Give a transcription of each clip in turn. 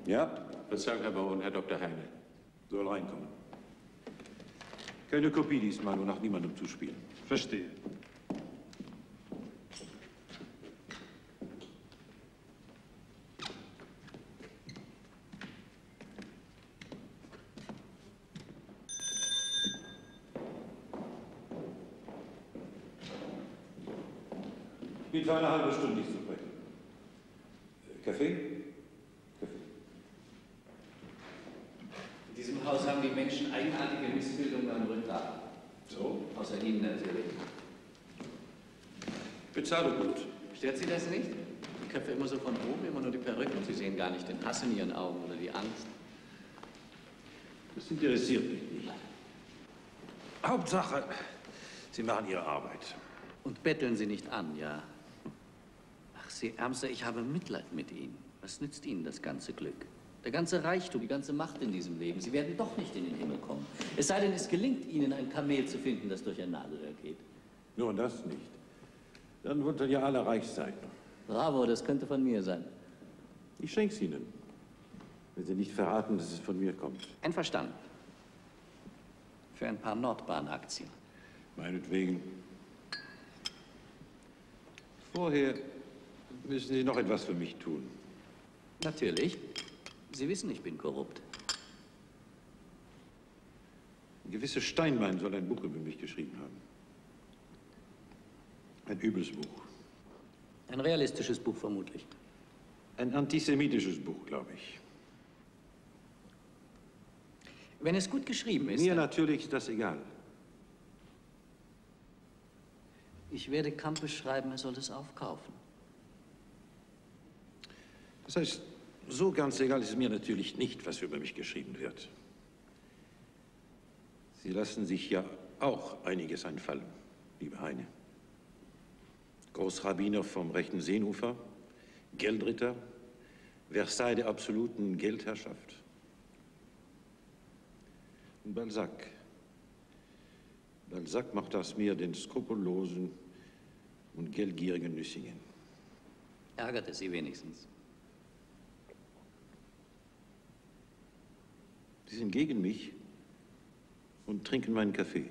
Ja? Verzeihung, Herr Baron, Herr Dr. Heine. Soll reinkommen. Keine Kopie diesmal, nur nach niemandem zuspielen. Verstehe. Ich bin für eine halbe Stunde nicht zu sprechen. Kaffee? Kaffee. In diesem Haus haben die Menschen eigenartige Missbildungen am Rückgrat. So? Außer Ihnen natürlich. Bezahle gut. Stört Sie das nicht? Die Köpfe immer so von oben, immer nur die Perücken. Sie sehen gar nicht den Hass in Ihren Augen oder die Angst. Das interessiert mich nicht. Hauptsache, Sie machen Ihre Arbeit. Und betteln Sie nicht an, ja? Ach, Sie Ärmster, ich habe Mitleid mit Ihnen. Was nützt Ihnen das ganze Glück? Der ganze Reichtum, die ganze Macht in diesem Leben. Sie werden doch nicht in den Himmel kommen. Es sei denn, es gelingt Ihnen, ein Kamel zu finden, das durch ein Nadelöhr geht. Nur das nicht. Dann würden ja alle reich sein. Bravo, das könnte von mir sein. Ich schenk's Ihnen, wenn Sie nicht verraten, dass es von mir kommt. Einverstanden. Für ein paar Nordbahn-Aktien. Meinetwegen. Vorher müssen Sie noch etwas für mich tun. Natürlich. Sie wissen, ich bin korrupt. Ein gewisser Steinmann soll ein Buch über mich geschrieben haben. Ein übles Buch. Ein realistisches Buch vermutlich. Ein antisemitisches Buch, glaube ich. Wenn es gut geschrieben ist... Mir natürlich ist das egal. Ich werde Campus schreiben, er soll es aufkaufen. Das heißt, so ganz egal ist es mir natürlich nicht, was über mich geschrieben wird. Sie lassen sich ja auch einiges einfallen, liebe Heine. Großrabbiner vom rechten Seenufer, Geldritter, Versailles der absoluten Geldherrschaft. Und Balzac. Balzac macht aus mir den skrupellosen und geldgierigen Nüssingen. Ärgert es Sie wenigstens? Sie sind gegen mich und trinken meinen Kaffee.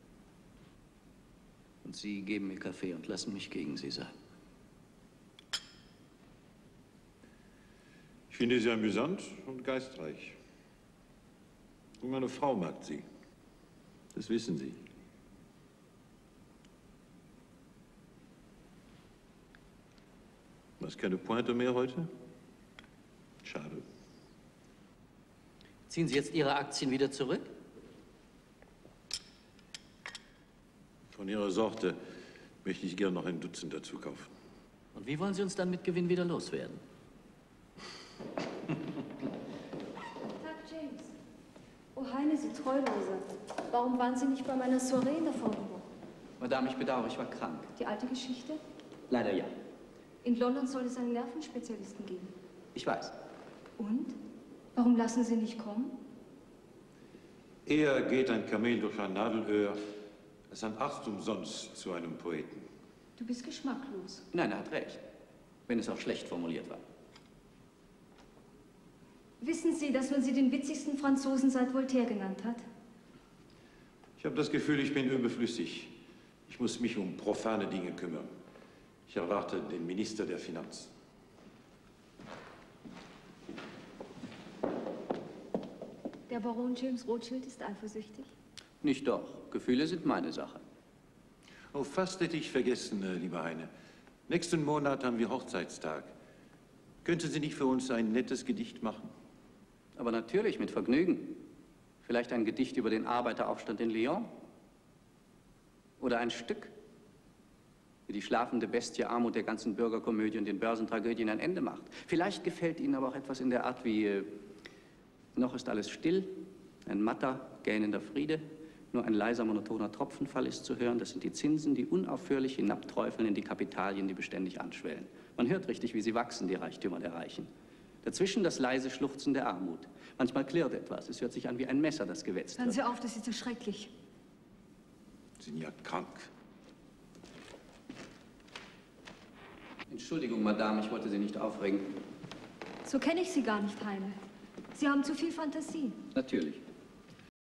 Und Sie geben mir Kaffee und lassen mich gegen Sie sein. Ich finde Sie amüsant und geistreich. Und meine Frau mag Sie. Das wissen Sie. Was, keine Pointe mehr heute? Schade. Ziehen Sie jetzt Ihre Aktien wieder zurück? Von Ihrer Sorte möchte ich gern noch ein Dutzend dazu kaufen. Und wie wollen Sie uns dann mit Gewinn wieder loswerden? Tag, James. Oh, Heine, Sie Treulose. Warum waren Sie nicht bei meiner Soiree in der vorigen Woche? Madame, ich bedauere, ich war krank. Die alte Geschichte? Leider ja. In London soll es einen Nervenspezialisten geben. Ich weiß. Und? Warum lassen Sie nicht kommen? Eher geht ein Kamel durch ein Nadelöhr, als ein Arzt umsonst zu einem Poeten. Du bist geschmacklos. Nein, er hat recht. Wenn es auch schlecht formuliert war. Wissen Sie, dass man Sie den witzigsten Franzosen seit Voltaire genannt hat? Ich habe das Gefühl, ich bin überflüssig. Ich muss mich um profane Dinge kümmern. Ich erwarte den Minister der Finanzen. Der Baron James Rothschild ist eifersüchtig. Nicht doch. Gefühle sind meine Sache. Oh, fast hätte ich vergessen, lieber Heine. Nächsten Monat haben wir Hochzeitstag. Könnten Sie nicht für uns ein nettes Gedicht machen? Aber natürlich, mit Vergnügen. Vielleicht ein Gedicht über den Arbeiteraufstand in Lyon? Oder ein Stück, wie die schlafende Bestie Armut der ganzen Bürgerkomödie und den Börsentragödien ein Ende macht. Vielleicht gefällt Ihnen aber auch etwas in der Art wie noch ist alles still, ein matter, gähnender Friede, nur ein leiser, monotoner Tropfenfall ist zu hören. Das sind die Zinsen, die unaufhörlich hinabträufeln in die Kapitalien, die beständig anschwellen. Man hört richtig, wie sie wachsen, die Reichtümer der Reichen. Dazwischen das leise Schluchzen der Armut. Manchmal klirrt etwas, es hört sich an wie ein Messer, das gewetzt Hören wird. Sie auf, das ist so schrecklich. Sie sind ja krank. Entschuldigung, Madame, ich wollte Sie nicht aufregen. So kenne ich Sie gar nicht, Heine. Sie haben zu viel Fantasie. Natürlich.